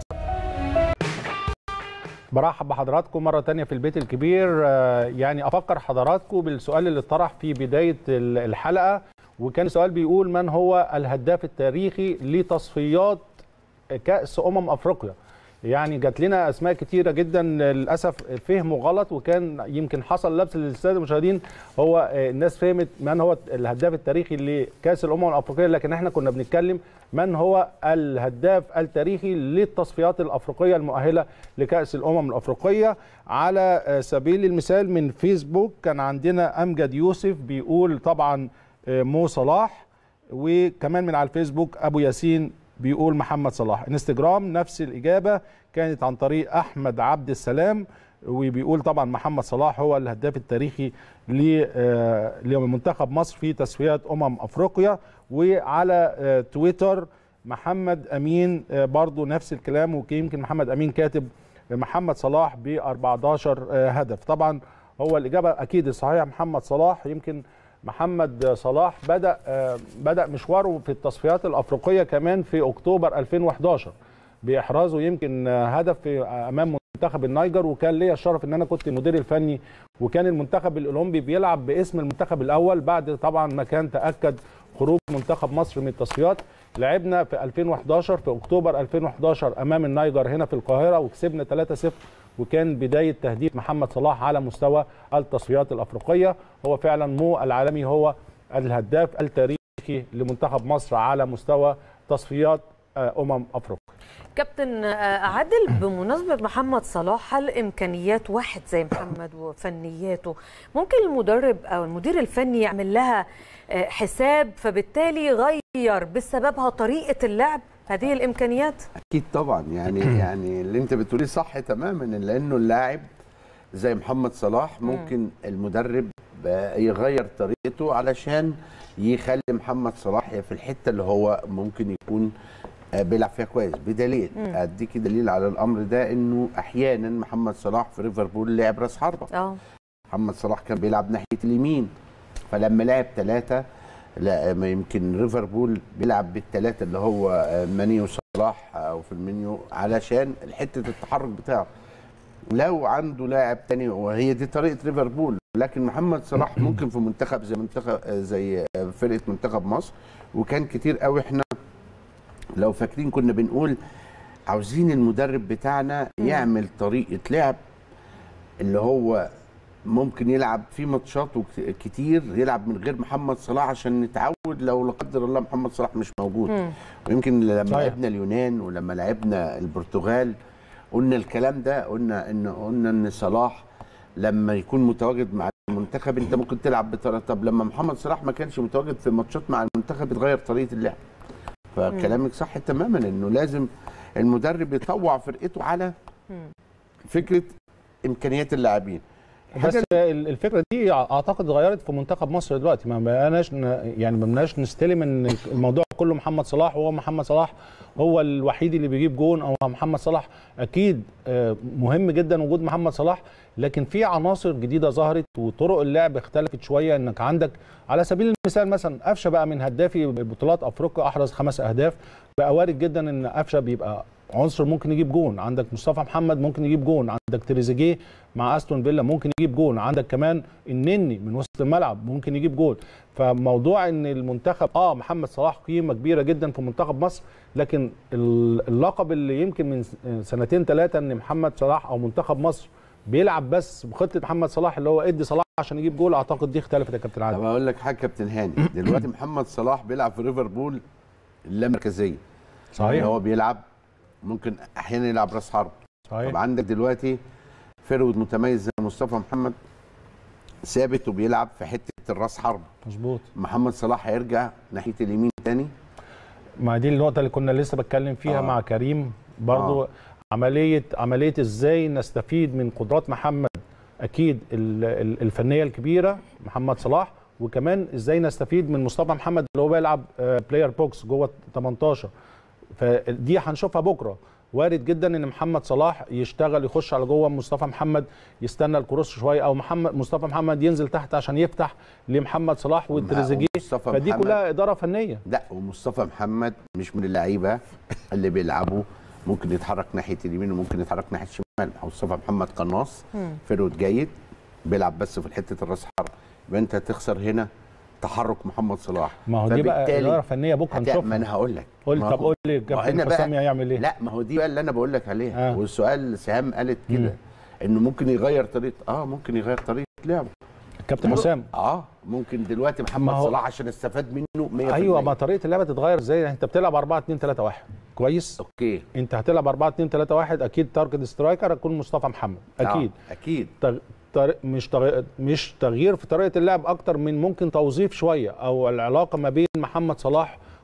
برحب بحضراتكم مرة تانية في البيت الكبير. يعني أفكر حضراتكم بالسؤال اللي اتطرح في بداية الحلقة، وكان السؤال بيقول: من هو الهداف التاريخي لتصفيات كأس أمم أفريقيا؟ يعني جات لنا أسماء كتيرة جدا للأسف فهموا غلط، وكان يمكن حصل لبس للسادة المشاهدين. هو الناس فهمت من هو الهداف التاريخي لكأس الأمم الأفريقية، لكن احنا كنا بنتكلم من هو الهداف التاريخي للتصفيات الأفريقية المؤهلة لكأس الأمم الأفريقية. على سبيل المثال من فيسبوك كان عندنا أمجد يوسف بيقول طبعا مو صلاح، وكمان من على الفيسبوك أبو ياسين بيقول محمد صلاح. انستجرام نفس الاجابه كانت عن طريق احمد عبد السلام، وبيقول طبعا محمد صلاح هو الهداف التاريخي لمنتخب مصر في تصفيات امم افريقيا. وعلى تويتر محمد امين برضو نفس الكلام، ويمكن محمد امين كاتب محمد صلاح ب أربعتاشر هدف. طبعا هو الاجابه اكيد الصحيحه محمد صلاح. يمكن محمد صلاح بدا بدا مشواره في التصفيات الافريقيه كمان في اكتوبر ألفين وأحد عشر باحرازه يمكن هدف في امام منتخب النيجر، وكان ليا الشرف ان انا كنت المدير الفني، وكان المنتخب الاولمبي بيلعب باسم المنتخب الاول بعد طبعا ما كان تاكد خروج منتخب مصر من التصفيات. لعبنا في ألفين وأحد عشر في اكتوبر ألفين وأحد عشر امام النيجر هنا في القاهره وكسبنا ثلاثة صفر، وكان بدايه تهديف محمد صلاح على مستوى التصفيات الافريقيه. هو فعلا مو العالمي هو الهداف التاريخي لمنتخب مصر على مستوى تصفيات امم افريقيا. كابتن عادل، بمناسبه محمد صلاح، هل امكانيات واحد زي محمد وفنياته ممكن المدرب او المدير الفني يعمل لها حساب فبالتالي يغير بسببها طريقه اللعب هذه الامكانيات؟ اكيد طبعا. يعني يعني اللي انت بتقوليه صح تماما، لانه اللاعب زي محمد صلاح ممكن المدرب يغير طريقته علشان يخلي محمد صلاح في الحته اللي هو ممكن يكون بيلعب فيها كويس. بدليل اديكي دليل على الامر ده، انه احيانا محمد صلاح في ليفربول لعب راس حربه. اه محمد صلاح كان بيلعب ناحيه اليمين، فلما لعب ثلاثه لا ما يمكن ليفربول بيلعب بالثلاثه اللي هو ماني وصلاح او في المنيو علشان حته التحرك بتاعه. لو عنده لاعب ثاني وهي دي طريقه ليفربول، لكن محمد صلاح ممكن في منتخب زي منتخب زي فرقه منتخب مصر، وكان كتير قوي احنا لو فاكرين كنا بنقول عاوزين المدرب بتاعنا يعمل طريقه لعب اللي هو ممكن يلعب في ماتشات كتير يلعب من غير محمد صلاح عشان نتعود لو لا قدر الله محمد صلاح مش موجود. مم. ويمكن لما صحيح. لعبنا اليونان ولما لعبنا البرتغال قلنا الكلام ده، قلنا ان قلنا ان صلاح لما يكون متواجد مع المنتخب انت ممكن تلعب بطريقه، طب لما محمد صلاح ما كانش متواجد في ماتشات مع المنتخب اتغير طريقه اللعب. فكلامك صح تماما، انه لازم المدرب يطوع فرقته على فكره امكانيات اللاعبين. بس الفكره دي اعتقد اتغيرت في منتخب مصر دلوقتي، ما بقناش يعني ما بقناش نستلم ان الموضوع كله محمد صلاح، وهو محمد صلاح هو الوحيد اللي بيجيب جون، او محمد صلاح اكيد مهم جدا وجود محمد صلاح، لكن في عناصر جديده ظهرت وطرق اللعب اختلفت شويه. انك عندك على سبيل المثال مثلا قفشه بقى من هدافي بطولات افريقيا، احرز خمس اهداف، بقى وارد جدا ان قفشه بيبقى عنصر ممكن يجيب جون. عندك مصطفى محمد ممكن يجيب جون، عندك تريزيجيه مع استون فيلا ممكن يجيب جون، عندك كمان النني من وسط الملعب ممكن يجيب جون. فموضوع ان المنتخب اه محمد صلاح قيمه كبيره جدا في منتخب مصر، لكن اللقب اللي يمكن من سنتين ثلاثه ان محمد صلاح او منتخب مصر بيلعب بس بخطه محمد صلاح اللي هو ادي صلاح عشان يجيب جول، اعتقد دي اختلفت يا كابتن عادل. طب اقول لك حاجه كابتن هاني، دلوقتي محمد صلاح بيلعب في ليفربول اللامركزيه. صحيح. هو بيلعب ممكن احيانا يلعب راس حرب. صحيح. طب عندك دلوقتي فرود متميز زي مصطفى محمد ثابت وبيلعب في حته الراس حرب. مظبوط. محمد صلاح هيرجع ناحيه اليمين تاني. ما دي النقطه اللي كنا لسه بتكلم فيها آه. مع كريم برضو. آه. عمليه عمليه ازاي نستفيد من قدرات محمد اكيد الفنيه الكبيره محمد صلاح، وكمان ازاي نستفيد من مصطفى محمد اللي هو بيلعب بلاير بوكس جوه تمنتاشر. فدي هنشوفها بكره. وارد جدا ان محمد صلاح يشتغل يخش على جوه مصطفى محمد يستنى الكروس شويه، او محمد مصطفى محمد ينزل تحت عشان يفتح لمحمد صلاح والتريزيجيه. فدي كلها اداره فنيه. لا ومصطفى محمد مش من اللعيبه اللي بيلعبوا ممكن يتحرك ناحيه اليمين وممكن يتحرك ناحيه الشمال. مصطفى محمد قناص فرود جيد بيلعب بس في حته الراس حرب، يبقى انت هتخسر هنا تحرك محمد صلاح. ما هو دي بقى اداره فنيه بكره نشوفها. ما انا هقول لك. قول طب قول لي كابتن حسام هيعمل ايه؟ لا ما هو دي بقى اللي انا بقول لك عليها. آه. والسؤال سهام قالت كده انه ممكن يغير طريقه اه ممكن يغير طريقه لعبه. كابتن حسام اه ممكن دلوقتي محمد صلاح عشان استفاد منه مية بالمية. ايوه ما طريقه اللعبه تتغير ازاي؟ انت بتلعب أربعة اتنين تلاتة واحد كويس؟ اوكي. انت هتلعب أربعة اتنين تلاتة واحد اكيد تارجت سترايكر هيكون مصطفى محمد اكيد. آه. اكيد. تغ... تر... مش تغ... مش تغيير في طريقه اللعب اكتر من ممكن توظيف شويه او العلاقه ما بين محمد صلاح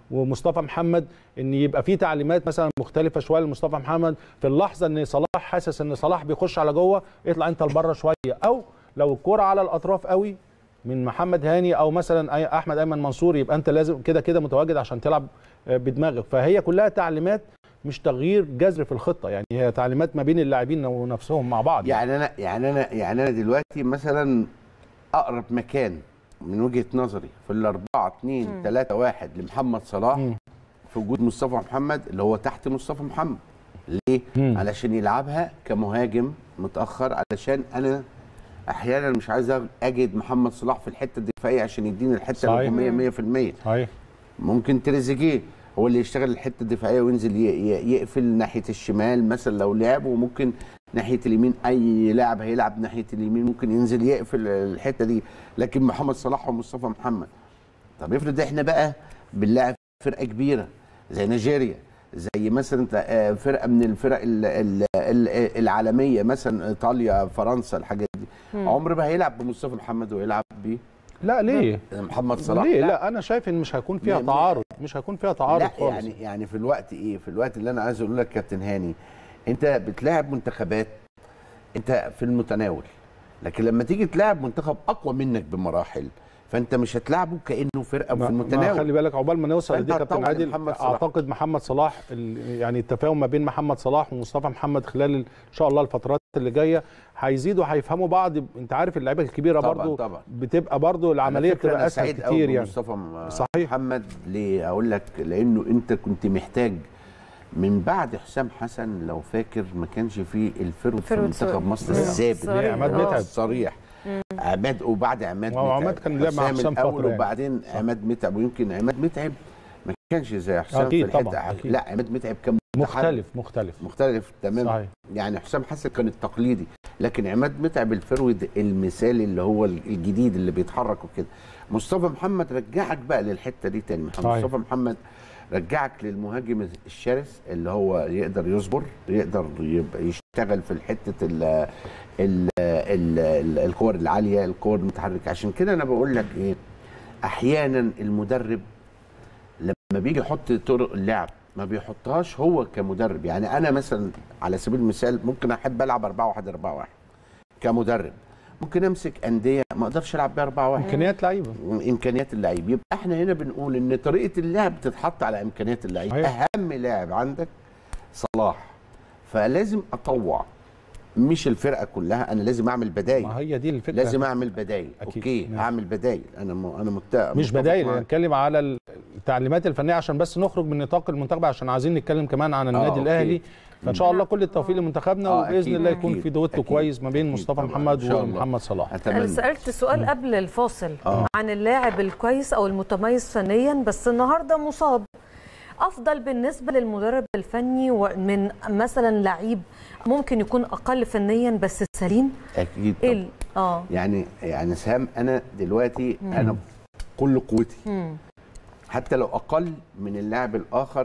ومصطفى محمد ان يبقى في تعليمات مثلا مختلفه شويه لمصطفى محمد في اللحظه ان صلاح حاسس ان صلاح بيخش على جوه، اطلع انت لبره شويه، او لو الكوره على الاطراف قوي من محمد هاني او مثلا احمد ايمن منصور يبقى انت لازم كده كده متواجد عشان تلعب بدماغك. فهي كلها تعليمات مش تغيير جذري في الخطه، يعني هي تعليمات ما بين اللاعبين ونفسهم مع بعض. يعني انا يعني انا يعني انا دلوقتي مثلا اقرب مكان من وجهه نظري في الاربعه اتنين تلاته واحد لمحمد صلاح م. في وجود مصطفى محمد اللي هو تحت مصطفى محمد. ليه؟ م. علشان يلعبها كمهاجم متاخر، علشان انا احيانا مش عايز اجد محمد صلاح في الحته الدفاعيه عشان يديني الحته الهجوميه مية في المية. صحيح. ممكن تريزيجيه هو اللي يشتغل الحته الدفاعيه وينزل يقفل ناحيه الشمال مثلا لو لعب، وممكن ناحيه اليمين اي لاعب هيلعب ناحيه اليمين ممكن ينزل يقفل الحته دي، لكن محمد صلاح ومصطفى محمد. طب افرض احنا بقى بنلاعب فرقه كبيره زي نيجيريا، زي مثلا فرقه من الفرق العالميه مثلا ايطاليا فرنسا الحاجات دي، عمر ما هيلعب بمصطفى محمد ويلعب بيه. لا ليه؟ محمد صلاح ليه؟ لا. لا انا شايف ان مش هيكون فيها تعارض، مش هيكون فيها تعارض لا خالص. يعني يعني في الوقت ايه؟ في الوقت اللي انا عايز اقول لك كابتن هاني، انت بتلاعب منتخبات انت في المتناول، لكن لما تيجي تلاعب منتخب اقوى منك بمراحل فانت مش هتلاعبه كانه فرقه في المتناول. خلي بالك عقبال ما نوصل لدي كابتن عادل، محمد اعتقد محمد صلاح يعني التفاهم ما بين محمد صلاح ومصطفى محمد خلال ان شاء الله الفترات اللي جايه هيزيدوا هيفهموا بعض. انت عارف اللعيبه الكبيره برضو طبعا بتبقى برضو العمليه بتبقى اسهل كتير يعني. مصطفى صحيح. محمد ليه اقول لك؟ لانه انت كنت محتاج من بعد حسام حسن لو فاكر ما كانش فيه الفرود في منتخب مصر الثابت عماد متعب صريح. عماد وبعد عماد متعب عماد كان لعب مع حسام الاول وبعدين يعني. عماد متعب، ويمكن عماد متعب ما كانش زي حسام في الحته. لا عماد متعب كان مختلف مختلف مختلف تمام صحيح. يعني حسام حسن كان التقليدي، لكن عماد متعب الفرود المثالي اللي هو الجديد اللي بيتحرك وكده. مصطفى محمد رجعك بقى للحته دي تاني. مصطفى محمد رجعك للمهاجم الشرس اللي هو يقدر يصبر، يقدر يبقى يشتغل في الحته ال ال ال الكور العاليه، الكور المتحركه. عشان كده انا بقول لك ايه، احيانا المدرب لما بيجي يحط طرق اللعب ما بيحطهاش هو كمدرب. يعني انا مثلا على سبيل المثال ممكن احب العب أربعة واحد أربعة واحد كمدرب، ممكن امسك انديه ما اقدرش العب بيها أربعة واحد. امكانيات لعيبه امكانيات اللعيب. يبقى احنا هنا بنقول ان طريقه اللعب تتحط على امكانيات اللعيب. اهم لاعب عندك صلاح، فلازم اطوع مش الفرقه كلها، انا لازم اعمل بدايل. ما هي دي الفكره، لازم اعمل بدايل. اوكي ماشي. اعمل بدايل. انا م... انا مت... مش بدايل، انا بتكلم على التعليمات الفنيه عشان بس نخرج من نطاق المنتخب، عشان عايزين نتكلم كمان عن النادي الاهلي. فان شاء الله كل التوفيق لمنتخبنا، وباذن الله يكون في دويتو كويس ما بين مصطفى محمد ومحمد صلاح. انا سالت سؤال قبل الفاصل آه. عن اللاعب الكويس او المتميز فنيا، بس النهارده مصاب. افضل بالنسبه للمدرب الفني من مثلا لعيب ممكن يكون اقل فنيا بس سليم؟ اكيد إيه اه يعني يعني سهام انا دلوقتي مم. انا بكل قوتي مم. حتى لو اقل من اللاعب الاخر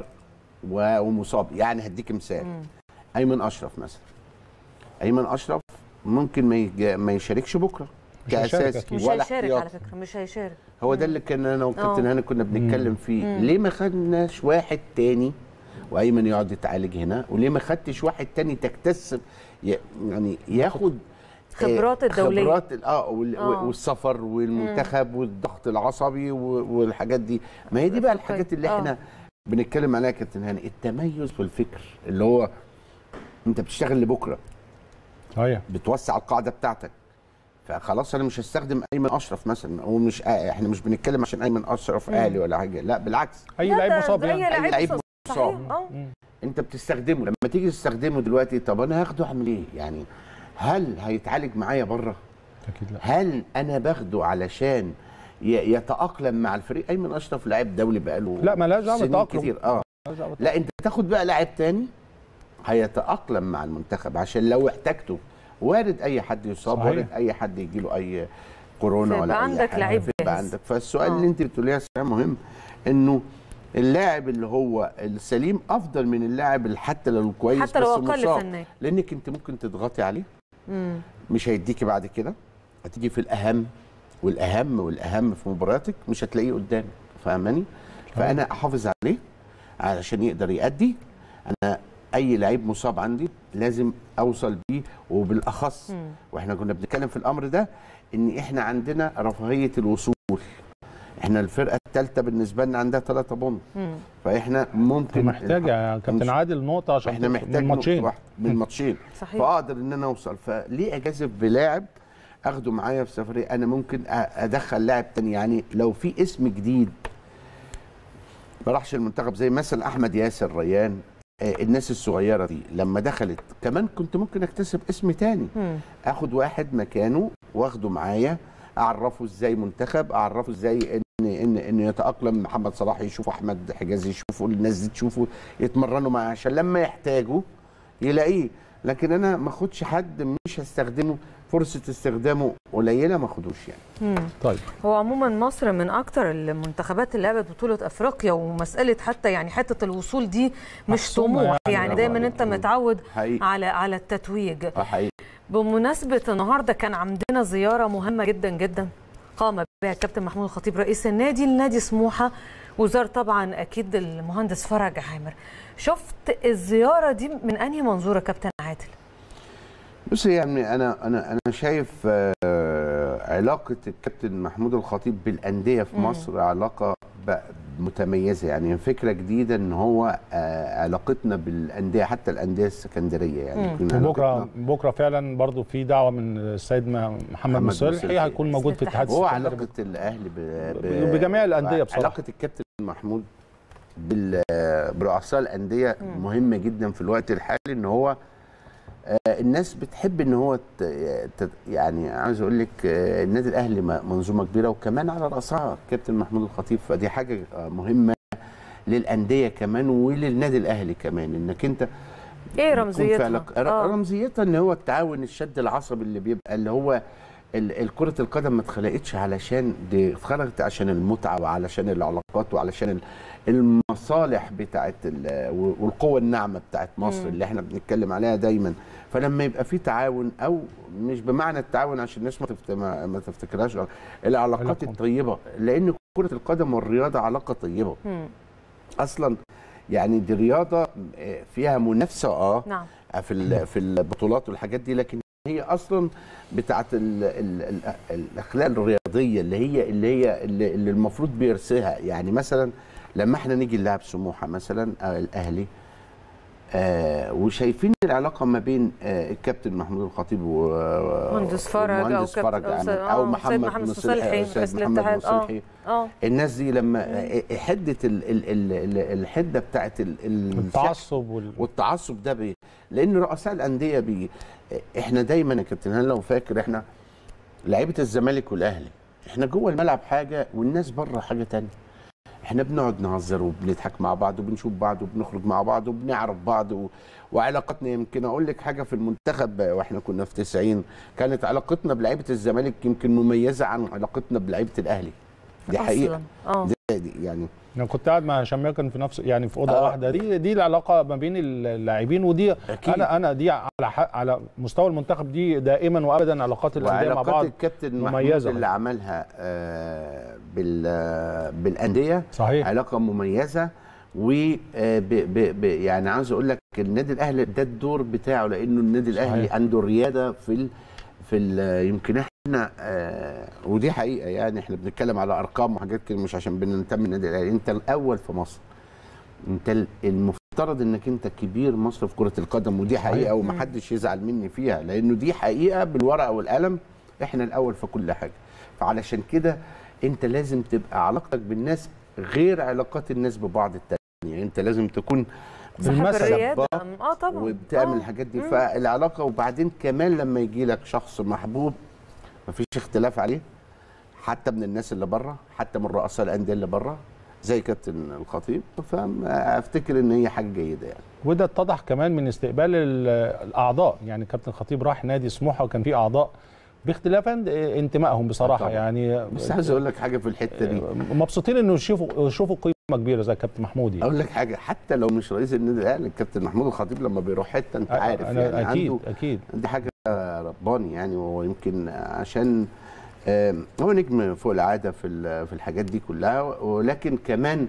ومصاب. يعني هديك مثال، مم. ايمن اشرف مثلا. ايمن اشرف ممكن ما ما يشاركش بكره كاساسي مش ولا هيشارك على فكره، مش هيشارك. هو ده اللي كان انا وكابتن هاني كنا بنتكلم فيه. مم. ليه ما خدناش واحد تاني وايمن يقعد يتعالج هنا، وليه ما خدتش واحد تاني تكتسب يعني ياخد خبرات الدوليه، خبرات اه والسفر والمنتخب والضغط العصبي والحاجات دي. ما هي دي بقى الحاجات اللي احنا آه. بنتكلم عليها كابتن هاني، التميز في الفكر اللي هو انت بتشتغل لبكره. ايوه بتوسع القاعده بتاعتك. فخلاص انا مش هستخدم ايمن اشرف مثلا، هو مش آه احنا مش بنتكلم عشان ايمن اشرف اهلي ولا حاجه، لا بالعكس. اي لعيب مصاب يعني اي لعيب مصاب انت بتستخدمه. لما تيجي تستخدمه دلوقتي، طب انا هاخده اعمل ايه؟ يعني هل هيتعالج معايا بره؟ اكيد لا. هل انا باخده علشان يتاقلم مع الفريق؟ ايمن اشرف لاعب دولي بقاله لا مالهاش دعوه بالتاقلم كتير. اه لا انت تاخد بقى لاعب تاني هيتاقلم مع المنتخب، عشان لو احتاجته وارد اي حد يصاب، صحيح. وارد اي حد يجي له اي كورونا ولا اي عندك حاجه لعيب يبقى عندك. فالسؤال آه. اللي انت بتقوليه مهم، انه اللاعب اللي هو السليم افضل من اللاعب اللي حتى لو كويس حتى لو اقل فنيا، لانك انت ممكن تضغطي عليه. مم. مش هيديكي بعد كده، هتيجي في الاهم والاهم والاهم في مبارياتك مش هتلاقيه قدامك. فاهماني؟ فانا احافظ عليه علشان يقدر يأدي. انا اي لعيب مصاب عندي لازم اوصل بيه، وبالاخص م. واحنا كنا بنتكلم في الامر ده ان احنا عندنا رفاهيه الوصول. احنا الفرقه الثالثه بالنسبه لنا عندها ثلاثة بونت، فاحنا ممكن محتاج يا كابتن عادل نقطه عشان احنا محتاج من ماتشين من ماتشين صحيح. فاقدر ان انا اوصل. فليه اجازف بلاعب اخده معايا في سفريه؟ انا ممكن ادخل لاعب تاني. يعني لو في اسم جديد ما راحش المنتخب زي مثلا احمد ياسر ريان، الناس الصغيره دي لما دخلت كمان كنت ممكن اكتسب اسم تاني، اخد واحد مكانه واخده معايا، اعرفه ازاي منتخب، اعرفه ازاي ان ان ان يتاقلم. محمد صلاح يشوفوا احمد حجازي، يشوفوا الناس دي، تشوفوا يتمرنوا معاه عشان لما يحتاجوا يلاقيه. لكن انا ما اخدش حد مش هستخدمه، فرصه استخدامه قليله ما اخدوش يعني. مم. طيب هو عموما مصر من اكتر المنتخبات اللي لعبت بطوله افريقيا، ومساله حتى يعني حته الوصول دي مش طموح يعني, يعني دايما انت متعود حقيقي. على على التتويج. حقيقي. بمناسبه النهارده كان عندنا زياره مهمه جدا جدا قام بها الكابتن محمود الخطيب رئيس النادي لنادي سموحه، وزار طبعا اكيد المهندس فرج عامر. شفت الزياره دي من انهي منظور يا كابتن عادل؟ بص يعني انا انا انا شايف علاقه الكابتن محمود الخطيب بالانديه في مصر مم. علاقه متميزه، يعني فكره جديده ان هو علاقتنا بالانديه حتى الانديه السكندريه يعني. بكره بكره فعلا برضو في دعوه من السيد محمد مصلحي هيكون موجود في الاتحاد السكندري. هو علاقه الاهلي بجميع الانديه بصراحه. علاقه الكابتن محمود برؤساء الانديه مم. مهمه جدا في الوقت الحالي، ان هو الناس بتحب ان هو يعني عايز اقول لك النادي الاهلي منظومه كبيره، وكمان على راسها الكابتن محمود الخطيب، فدي حاجه مهمه للانديه كمان وللنادي الاهلي كمان. انك انت ايه رمزيتها؟ آه. رمزيتها ان هو التعاون الشد العصبي اللي بيبقى اللي هو الكرة القدم ما اتخلقتش علشان دي، اتخلقت عشان المتعه وعلشان العلاقات وعلشان المصالح بتاعت والقوه الناعمه بتاعت مصر اللي احنا بنتكلم عليها دايما. فلما يبقى في تعاون، او مش بمعنى التعاون عشان الناس ما تفت... ما تفتكرهاش العلاقات الطيبه، لان كره القدم والرياضه علاقه طيبه مم. اصلا. يعني دي رياضه فيها منافسه اه نعم. في في البطولات والحاجات دي، لكن هي اصلا بتاعت ال ال ال الاخلاق الرياضيه اللي هي اللي هي اللي, اللي المفروض بيرسيها. يعني مثلا لما احنا نيجي نلعب سموحه مثلا آه الاهلي آه وشايفين العلاقه ما بين آه الكابتن محمود الخطيب ومهندس فرج او فرج او, أو محمد مصلحي رئيس الاتحاد مصلحي اه الناس دي لما حده ال ال ال الحده بتاعت التعصب والتعصب ده بي لان رؤساء الانديه بي احنا دايما يا كابتن هاني لو فاكر احنا لعيبه الزمالك والاهلي احنا جوه الملعب حاجه والناس بره حاجه ثانيه. احنا بنقعد نهزر وبنضحك مع بعض وبنشوف بعض وبنخرج مع بعض وبنعرف بعض و... وعلاقتنا يمكن اقول لك حاجه في المنتخب واحنا كنا في تسعين كانت علاقتنا بلعيبه الزمالك يمكن مميزه عن علاقتنا بلعيبه الاهلي. دي حقيقه اه دي يعني انا كنت قاعد مع هشام ياكن في نفس يعني في اوضه آه. واحده. دي دي العلاقه ما بين اللاعبين، ودي أكيد. انا انا دي على على مستوى المنتخب دي دائما وابدا علاقات الانديه مع بعض الكابتن مميزه اللي عملها آه بال بالانديه صحيح علاقه مميزه. و يعني عاوز اقول لك النادي الاهلي ده الدور بتاعه، لانه النادي الاهلي عنده الرياده في ال في ال يمكن احنا آه ودي حقيقه. يعني احنا بنتكلم على ارقام وحاجات كده مش عشان بننتمي للنادي الاهلي. انت الاول في مصر، انت المفترض انك انت كبير مصر في كره القدم، ودي حقيقه ومحدش يزعل مني فيها لانه دي حقيقه بالورقه والقلم. احنا الاول في كل حاجه، فعلشان كده انت لازم تبقى علاقتك بالناس غير علاقات الناس ببعض التانية. يعني انت لازم تكون بالمسبق اه طبعا وبتعمل آه. الحاجات دي. فالعلاقه وبعدين كمان لما يجي لك شخص محبوب مفيش اختلاف عليه، حتى من الناس اللي بره، حتى من رؤساء الانديه اللي بره زي كابتن الخطيب، فافتكر ان هي حاجه جيده يعني. وده اتضح كمان من استقبال الاعضاء. يعني كابتن الخطيب راح نادي سموحه وكان في اعضاء باختلاف انتمائهم بصراحه طبعا. يعني بس عايز اقول لك حاجه في الحته دي، مبسوطين انه يشوفوا يشوفوا قيمه كبيره زي كابتن محمود. اقول لك حاجه، حتى لو مش رئيس النادي الاهلي الكابتن محمود الخطيب لما بيروح حته انت عارف يعني اكيد عنده اكيد دي حاجه رباني يعني. ويمكن عشان هو نجم فوق العاده في في الحاجات دي كلها، ولكن كمان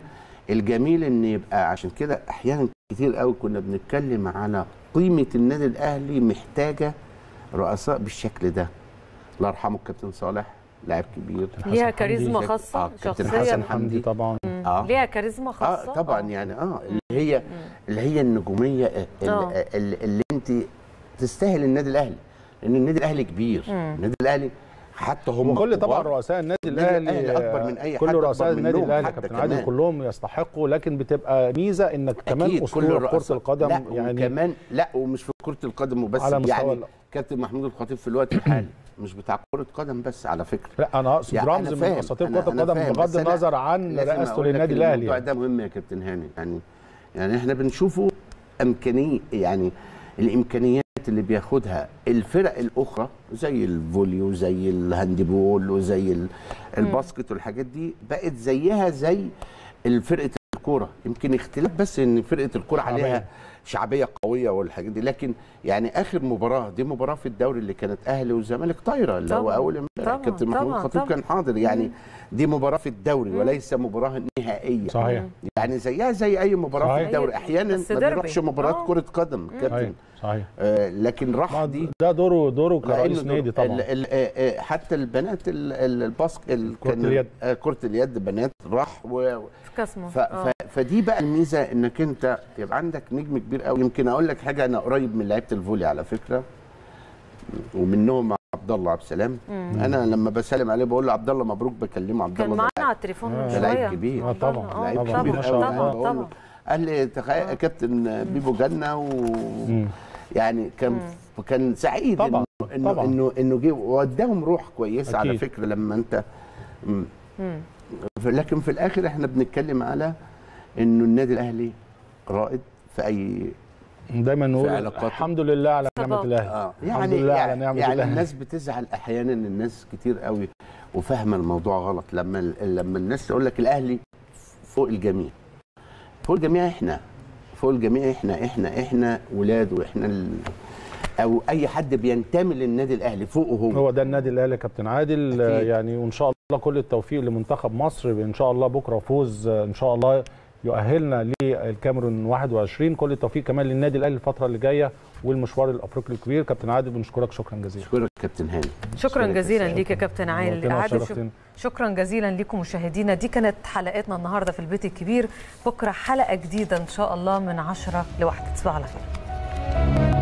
الجميل ان يبقى عشان كده احيانا كتير قوي كنا بنتكلم على قيمه النادي الاهلي محتاجه رؤساء بالشكل ده. الله يرحمه الكابتن صالح، لاعب كبير ليها كاريزما خاصه. آه كابتن شخصيا حسن حمدي طبعا اه ليها كاريزما خاصه اه طبعا آه. يعني اه اللي هي اللي هي النجوميه اللي, اللي انت تستاهل النادي الاهلي، لان النادي الاهلي كبير. مم. النادي الاهلي حتى هم كل طبعا رؤساء النادي الاهلي اكبر من اي حد، كل رؤساء النادي الاهلي كابتن عادل كلهم يستحقوا، لكن بتبقى ميزه انك كمان اسطوره كره القدم. لا يعني كمان لا ومش في كره القدم وبس، يعني كابتن محمود الخطيب في الوقت الحالي مش بتاع كره قدم بس على فكره. لا انا اقصد يعني رمز من اساطير كره القدم بغض النظر عن رئاسته للنادي الاهلي. الموضوع ده مهم يا كابتن هاني، يعني يعني احنا بنشوفه امكانيه، يعني الامكانيات اللي بياخدها الفرق الاخرى زي الفولي وزي الهاندبول وزي الباسكت والحاجات دي بقت زيها زي فرقه الكوره، يمكن اختلاف بس ان فرقه الكوره عليها شعبيه قويه والحاجات دي، لكن يعني اخر مباراه دي مباراه في الدوري اللي كانت اهلي والزمالك طايره، اللي هو اول امبارح كابتن محمود الخطيب كان حاضر، يعني دي مباراه في الدوري مم. وليس مباراه نهائيه. صحيح. يعني زيها زي اي مباراه صحيح. في الدوري، احيانا ما بنروحش مباراه كره قدم كابتن. صحيح. آه لكن راح دي ده دوره دوره كرئيس نادي طبعا. ال ال ال حتى البنات الباسك كره اليد كره اليد بنات راح و ف ف فدي بقى الميزه انك انت يبقى عندك نجم كبير قوي. يمكن اقول لك حاجه، انا قريب من لعيبه الفولي على فكره، ومنهم عبد الله عبد السلام. انا لما بسلم عليه بقول له عبد الله مبروك، بكلمه عبد الله كان معانا على التليفون من شويه. لعيب كبير. اه طبعا لعيب كبير طبعا طبعا. قال لي تخيل كابتن بيبو جنه و يعني كان مم. كان سعيد طبعا انه طبعا. انه انه جه واداهم روح كويسه على فكره لما انت مم. مم. لكن في الاخر احنا بنتكلم على انه النادي الاهلي رائد في اي دايما نقول الحمد لله على نعمه الله. آه. يعني الحمد لله يعني على نعمه يعني الله. الناس بتزعل احيانا، الناس كتير قوي وفاهمه الموضوع غلط لما لما الناس تقول لك الاهلي فوق الجميع. فوق الجميع احنا فوق الجميع احنا احنا احنا ولاده، احنا ال... او اي حد بينتمي للنادي الاهلي فوقه هو هو ده النادي الاهلي يا كابتن عادل. أكيد. يعني وان شاء الله كل التوفيق لمنتخب مصر، ان شاء الله بكره فوز ان شاء الله يؤهلنا للكاميرون واحد وعشرين. كل التوفيق كمان للنادي الاهلي الفتره اللي جايه والمشوار الافريقي الكبير. كابتن عادل بنشكرك شكرا جزيلا. شكرا كابتن هاني. شكرا جزيلا ليك يا كابتن عادل. شكرا جزيلا لكم مشاهدينا. دي كانت حلقتنا النهارده في البيت الكبير. بكره حلقه جديده ان شاء الله من عشرة لواحدة. تصبحوا على خير.